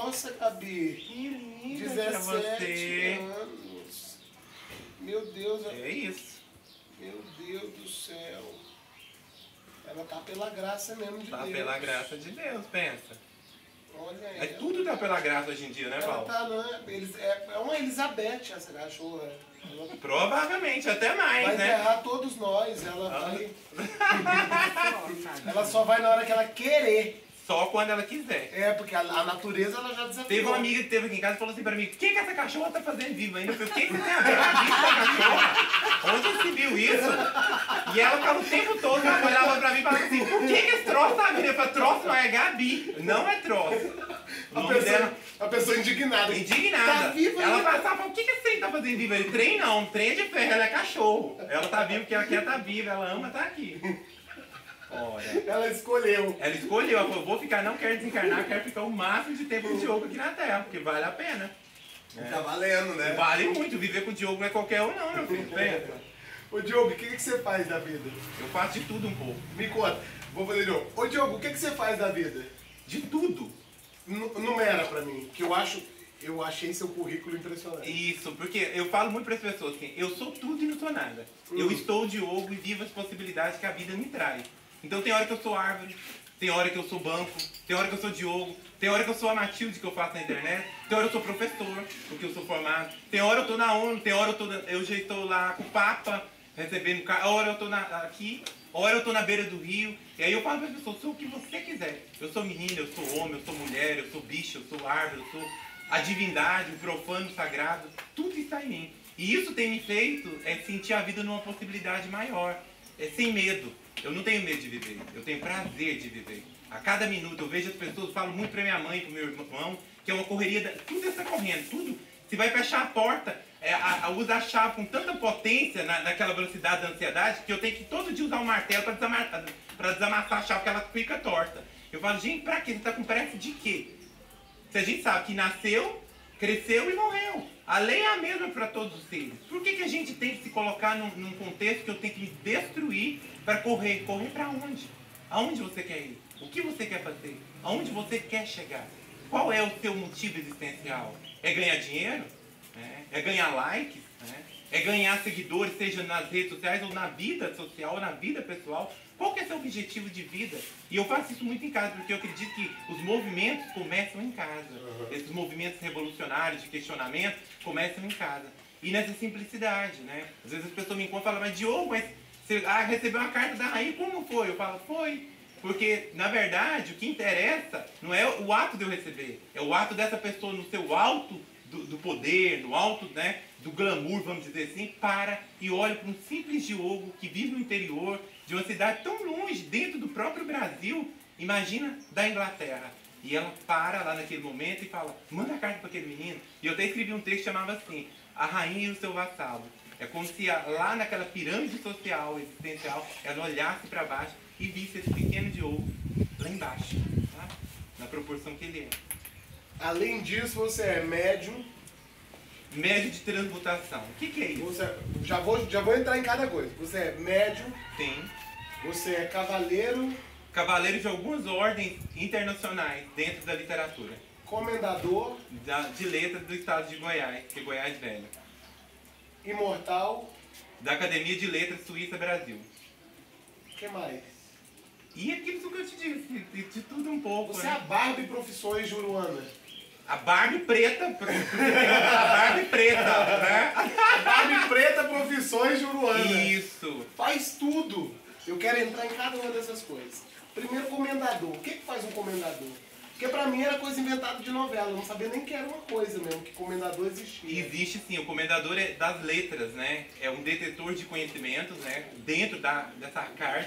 Nossa, Gabi. Que linda 17 você. anos. Meu Deus. É isso. Meu Deus do céu. Ela tá pela graça mesmo de Tá Deus. pela graça de Deus, pensa. Olha É, ela. tudo tá pela graça hoje em dia, né, Ela Paulo? tá, né? É uma Elizabeth essa cachorra. Ela Provavelmente, até mais, vai né? enterrar todos nós. Ela vai. Ela só vai na hora que ela querer. Só quando ela quiser. É, porque a natureza ela já desafiou. Teve uma amiga que teve aqui em casa e falou assim pra mim: o que essa cachorra tá fazendo viva ainda? Eu falei: o que você tem a ver com isso da cachorra? Onde você viu isso? E ela ficava o tempo todo, ela olhava pra mim e falava assim: por que esse troço tá vindo? Eu falei: troço não é Gabi, não é troço. O nome dela. A pessoa indignada. Indignada. Tá viva ela ainda. passava e falava: o que esse trem tá fazendo viva? Eu, trem não, trem é de ferro, ela é cachorro. Ela tá viva porque ela quer tá viva, ela ama tá aqui. Olha. Ela escolheu. Ela escolheu, ela falou: vou ficar, não quero desencarnar, quero ficar o máximo de tempo com o Diogo aqui na Terra, porque vale a pena. Tá valendo, né? Vale muito, viver com o Diogo não é qualquer um não, meu filho. Pensa. Ô Diogo, o que você faz da vida? Eu faço de tudo um pouco. Me conta. Vou fazer de novo. Ô Diogo, o que você faz da vida? De tudo. Numera pra mim, que eu achei seu currículo impressionante. Isso, porque eu falo muito para as pessoas assim: eu sou tudo e não sou nada. Eu estou o Diogo e vivo as possibilidades que a vida me traz. Então tem hora que eu sou árvore, tem hora que eu sou banco, tem hora que eu sou Diogo, tem hora que eu sou a Matilde que eu faço na internet, tem hora eu sou professor, porque eu sou formado, tem hora eu tô na ONU, tem hora eu já estou lá com o Papa, recebendo carta, hora eu tô aqui, hora eu tô na beira do rio, e aí eu falo para as pessoas: sou o que você quiser. Eu sou menina, eu sou homem, eu sou mulher, eu sou bicho, eu sou árvore, eu sou a divindade, o profano, o sagrado, tudo está em mim. E isso tem me feito sentir a vida numa possibilidade maior, sem medo. Eu não tenho medo de viver, eu tenho prazer de viver. A cada minuto eu vejo as pessoas, falo muito para minha mãe, para o meu irmão, que é uma correria, tudo está correndo, tudo. Você vai fechar a porta, usa a chave com tanta potência naquela velocidade da ansiedade, que eu tenho que todo dia usar um martelo para desamassar a chave, porque ela fica torta. Eu falo: gente, pra quê? Você está com pressa de quê? Se a gente sabe que nasceu, cresceu e morreu. A lei é a mesma para todos os seres. Por que a gente tem que se colocar num contexto que eu tenho que me destruir para correr? Correr para onde? Aonde você quer ir? O que você quer fazer? Aonde você quer chegar? Qual é o seu motivo existencial? É ganhar dinheiro? É ganhar likes? É ganhar seguidores, seja nas redes sociais ou na vida social ou na vida pessoal? Qual que é o seu objetivo de vida? E eu faço isso muito em casa, porque eu acredito que os movimentos começam em casa. Esses movimentos revolucionários de questionamento começam em casa. E nessa simplicidade, né? Às vezes as pessoas me encontram e falam: mas Diogo, mas você recebeu uma carta da rainha, como foi? Eu falo: foi. Porque, na verdade, o que interessa não é o ato de eu receber, é o ato dessa pessoa no seu alto do poder, no alto, né, do glamour, vamos dizer assim, para e olha para um simples Diogo que vive no interior de uma cidade tão longe, dentro do próprio Brasil, imagina, da Inglaterra. E ela para lá naquele momento e fala: manda a carta para aquele menino. E eu até escrevi um texto que chamava assim: A Rainha e o Seu Vassalo. É como se lá naquela pirâmide social, existencial, ela olhasse para baixo e visse esse pequeno Diogo lá embaixo, tá? Na proporção que ele é. Além disso, você é médium. Médio de transmutação. O que é isso? Já vou entrar em cada coisa. Você é médium. Sim. Você é cavaleiro. Cavaleiro de algumas ordens internacionais dentro da literatura. Comendador. De letras do estado de Goiás, que é Goiás Velho. Imortal. Da Academia de Letras Suíça Brasil. O que mais? E aquilo que eu te disse, de tudo um pouco. Você né? é a Barbie Profissões Juruana. A Barbie preta, a Barbie preta, né? A Barbie Preta Profissões Juruana. Isso. Faz tudo. Eu quero entrar em cada uma dessas coisas. Primeiro, comendador. O que faz um comendador? Porque pra mim era coisa inventada de novela. Eu não sabia nem que era uma coisa mesmo, que comendador existia. Existe sim, o comendador é das letras, né? É um detetor de conhecimentos, né? Dentro dessa carta